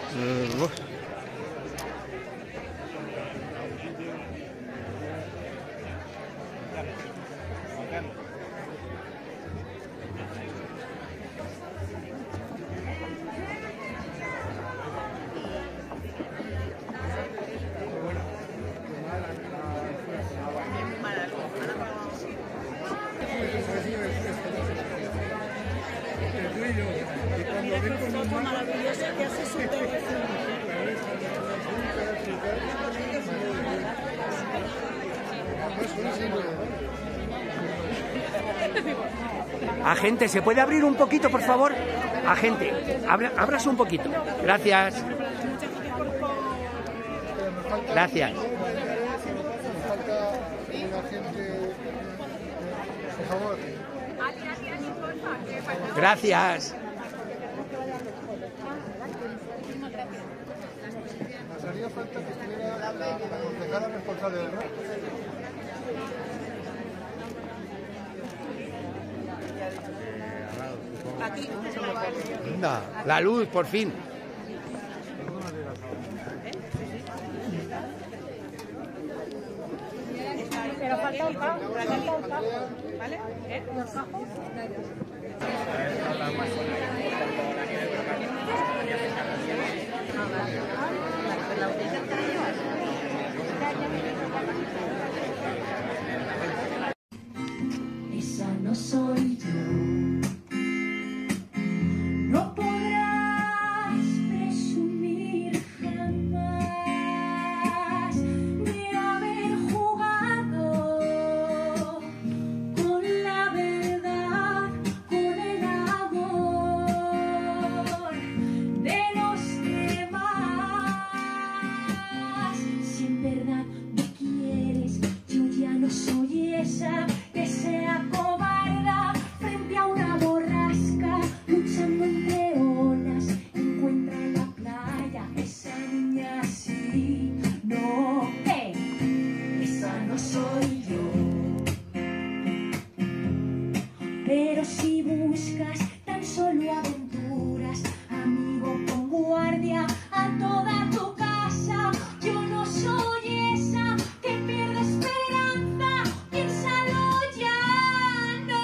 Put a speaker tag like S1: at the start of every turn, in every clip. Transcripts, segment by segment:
S1: Maravillosa que hace su teléfono.
S2: Agente, ¿se puede abrir un poquito, por favor? Agente, ábrase un poquito. Gracias. Gracias. Gracias.
S3: Nos haría falta que estuviera la concejala responsable del RAI.
S1: Aquí.
S2: Anda, la luz, por fin.
S1: Pero falta un pan, ¿vale? Los cajos.
S4: Esa no soy yo. No podrás presumir jamás de haber jugado con la verdad, con el amor de los demás. Si en verdad me quieres, yo ya no soy esa que sea cobarda frente a una borrasca, luchando entre olas. Encuentra en la playa esa niña así. No, esa no soy yo. Pero si buscas tan solo aventuras, amigo, con guardia a toda tu casa. Yo no soy esa que pierde esperanza, piénsalo ya, no.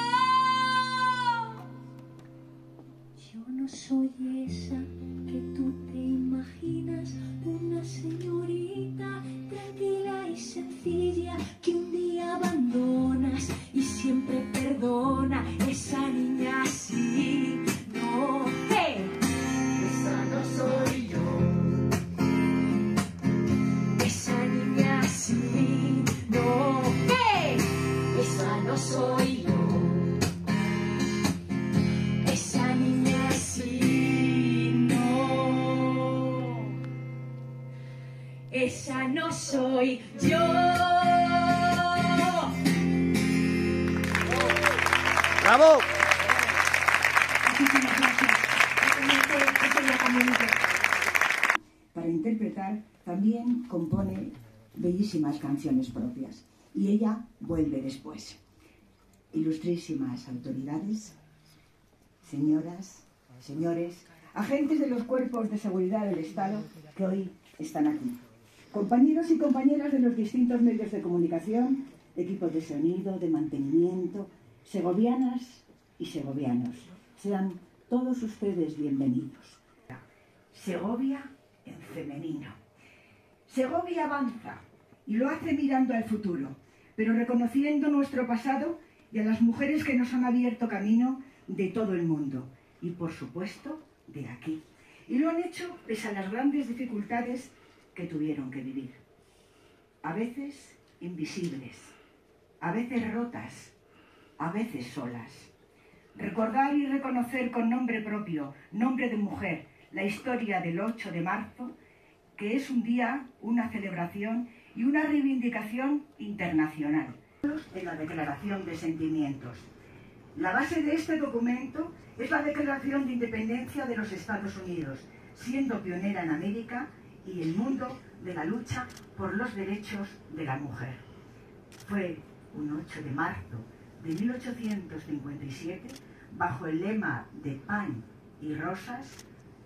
S4: Yo no soy esa que tú te imaginas, una señorita tranquila y sencilla que un día abandonas y siempre perdona. Esa niña así, no, esa no soy yo. Esa niña así, no, esa no soy yo. Esa niña así, no, esa no soy yo.
S2: ¡Bravo!
S5: Para interpretar también compone bellísimas canciones propias y ella vuelve después. Ilustrísimas autoridades, señoras, señores, agentes de los cuerpos de seguridad del Estado que hoy están aquí, compañeros y compañeras de los distintos medios de comunicación, equipos de sonido, de mantenimiento, segovianas y segovianos, sean todos ustedes bienvenidos. Segovia en femenino. Segovia avanza y lo hace mirando al futuro, pero reconociendo nuestro pasado y a las mujeres que nos han abierto camino de todo el mundo y, por supuesto, de aquí. Y lo han hecho pese a las grandes dificultades que tuvieron que vivir. A veces invisibles, a veces rotas, a veces solas. Recordar y reconocer con nombre propio, nombre de mujer, la historia del 8 de marzo, que es un día, una celebración y una reivindicación internacional. De la Declaración de Sentimientos. La base de este documento es la Declaración de Independencia de los Estados Unidos, siendo pionera en América y el mundo de la lucha por los derechos de la mujer. Fue un 8 de marzo de 1857, bajo el lema de pan y rosas,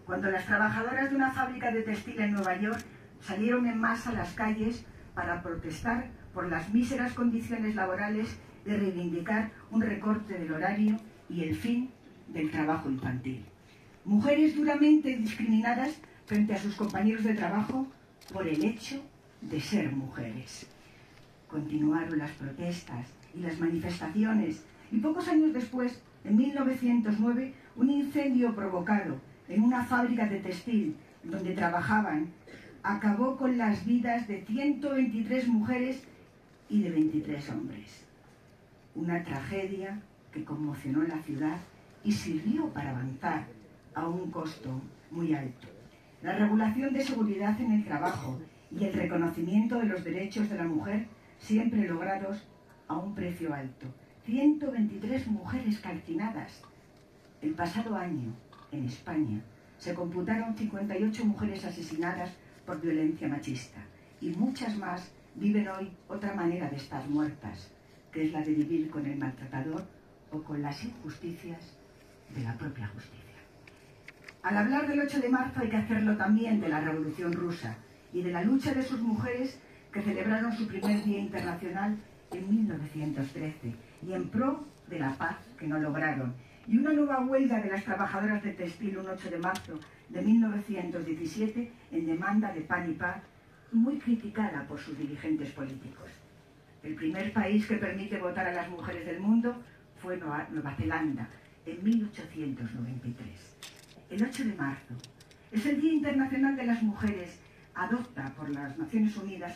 S5: cuando las trabajadoras de una fábrica de textil en Nueva York salieron en masa a las calles para protestar por las míseras condiciones laborales y reivindicar un recorte del horario y el fin del trabajo infantil. Mujeres duramente discriminadas frente a sus compañeros de trabajo por el hecho de ser mujeres. Continuaron las protestas y las manifestaciones y pocos años después, en 1909, un incendio provocado en una fábrica de textil donde trabajaban acabó con las vidas de 123 mujeres y de 23 hombres. Una tragedia que conmocionó la ciudad y sirvió para avanzar a un costo muy alto. La regulación de seguridad en el trabajo y el reconocimiento de los derechos de la mujer siempre logrados a un precio alto. 123 mujeres calcinadas. El pasado año, en España, se computaron 58 mujeres asesinadas por violencia machista y muchas más viven hoy otra manera de estar muertas, que es la de vivir con el maltratador o con las injusticias de la propia justicia. Al hablar del 8 de marzo hay que hacerlo también de la Revolución Rusa y de la lucha de sus mujeres que celebraron su primer Día Internacional en 1913 y en pro de la paz que no lograron. Y una nueva huelga de las trabajadoras de textil un 8 de marzo de 1917 en demanda de pan y paz, muy criticada por sus dirigentes políticos. El primer país que permite votar a las mujeres del mundo fue Nueva Zelanda, en 1893. El 8 de marzo es el Día Internacional de las Mujeres, adoptado por las Naciones Unidas.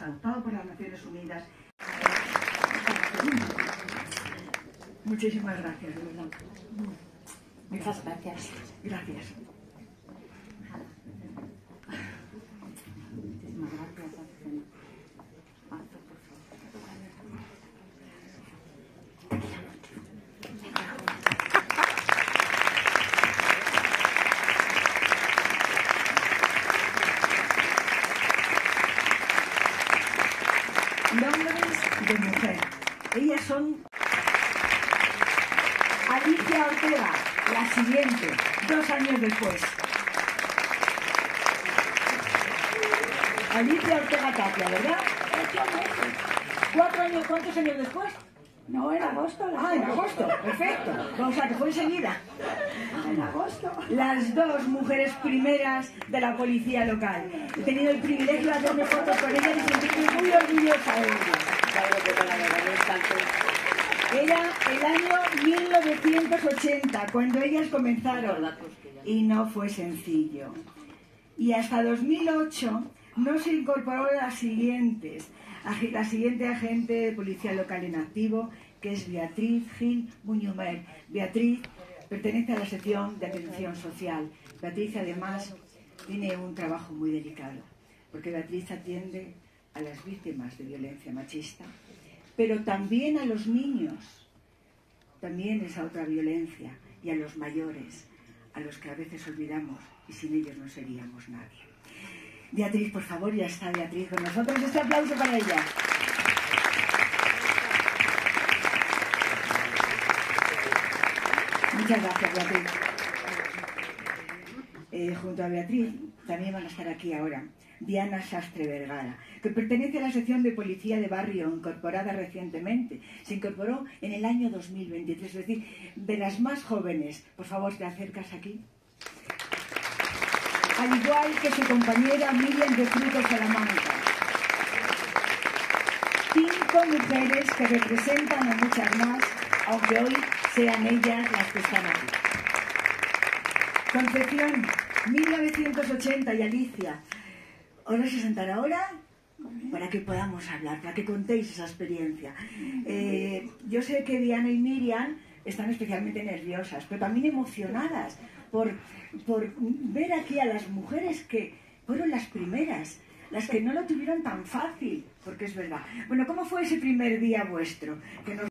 S5: Muchísimas gracias, de verdad.
S6: Muchas gracias.
S5: Gracias.
S6: Muchísimas gracias.
S5: Nombres de mujer. Ellas son Alicia Ortega, la siguiente, 2 años después. Alicia Ortega Tapia, ¿verdad? 4 años, ¿cuántos años después?
S6: No, en agosto.
S5: En agosto, perfecto. O sea, que fue enseguida.
S6: En agosto.
S5: Las 2 mujeres primeras de la policía local. He tenido el privilegio de hacerme fotos con ellas y sentirme muy orgullosa de ellas. Era el año 1980, cuando ellas comenzaron, y no fue sencillo. Y hasta 2008 no se incorporó la siguiente agente de policía local en activo, que es Beatriz Gil Buñumer. Beatriz pertenece a la sección de atención social. Beatriz, además, tiene un trabajo muy delicado, porque Beatriz atiende a las víctimas de violencia machista, pero también a los niños, también esa otra violencia, y a los mayores, a los que a veces olvidamos y sin ellos no seríamos nadie. Beatriz, por favor, ya está Beatriz con nosotros. Este aplauso para ella. Muchas gracias, Beatriz. Junto a Beatriz también van a estar aquí ahora Diana Sastre Vergara, que pertenece a la sección de policía de barrio, incorporada recientemente. Se incorporó en el año 2023, es decir, de las más jóvenes. Por favor, ¿te acercas aquí? Al igual que su compañera Miriam de Frutos Salamanca. 5 mujeres que representan a muchas más, aunque hoy sean ellas las que están aquí. Concepción, 1980, y Alicia. ¿Os vais a sentar ahora? Para que podamos hablar, para que contéis esa experiencia. Yo sé que Diana y Miriam están especialmente nerviosas, pero también emocionadas por ver aquí a las mujeres que fueron las primeras, las que no lo tuvieron tan fácil, porque es verdad. Bueno, ¿cómo fue ese primer día vuestro? Que nos